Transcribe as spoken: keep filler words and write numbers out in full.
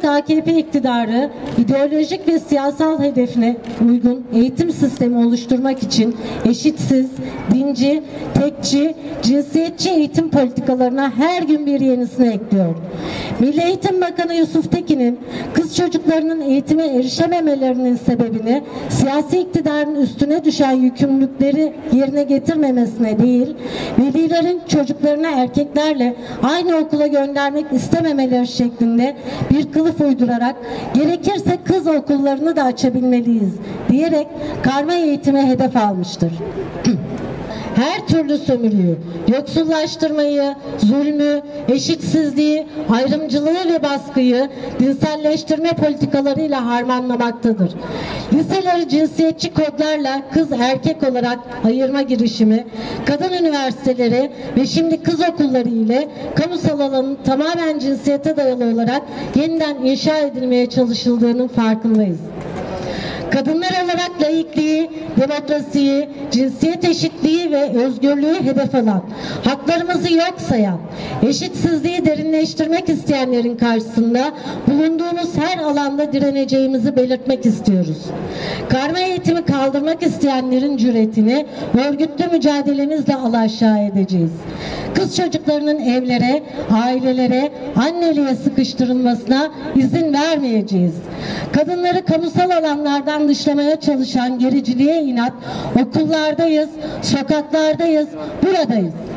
A K P iktidarı ideolojik ve siyasal hedefine uygun eğitim sistemi oluşturmak için eşitsiz, dinci, tekçi, cinsiyetçi eğitim politikalarına her gün bir yenisini ekliyor. Milli Eğitim Bakanı Yusuf Tekin'in kız çocuklarının eğitime erişememelerinin sebebini siyasi iktidarın üstüne düşen yükümlülükleri yerine getirmemesine değil, velilerin çocuklarını erkeklerle aynı okula göndermek istememeleri şeklinde bir kılıf uydurarak gerekirse kız okullarını da açabilmeliyiz diyerek karma eğitime hedef almıştır. Her türlü sömürüyü, yoksullaştırmayı, zulmü, eşitsizliği, ayrımcılığı ve baskıyı dinselleştirme politikalarıyla harmanlamaktadır. Liseleri cinsiyetçi kodlarla kız erkek olarak ayırma girişimi, kadın üniversiteleri ve şimdi kız okulları ile kamusal alanın tamamen cinsiyete dayalı olarak yeniden inşa edilmeye çalışıldığının farkındayız. Kadınlar olarak laikliği, demokrasiyi, cinsiyet eşitliği ve özgürlüğü hedef alan, haklarımızı yok sayan, eşitsizliği derinleştirmek isteyenlerin karşısında bulunduğumuz her alanda direneceğimizi belirtmek istiyoruz. Karma eğitimi kaldırmak isteyenlerin cüretini örgütlü mücadelemizle alaşağı edeceğiz. Kız çocuklarının evlere, ailelere, anneliğe sıkıştırılmasına izin vermeyeceğiz. Kadınları kamusal alanlardan dışlamaya çalışan gericiliğe inat okullardayız, sokaklardayız, buradayız.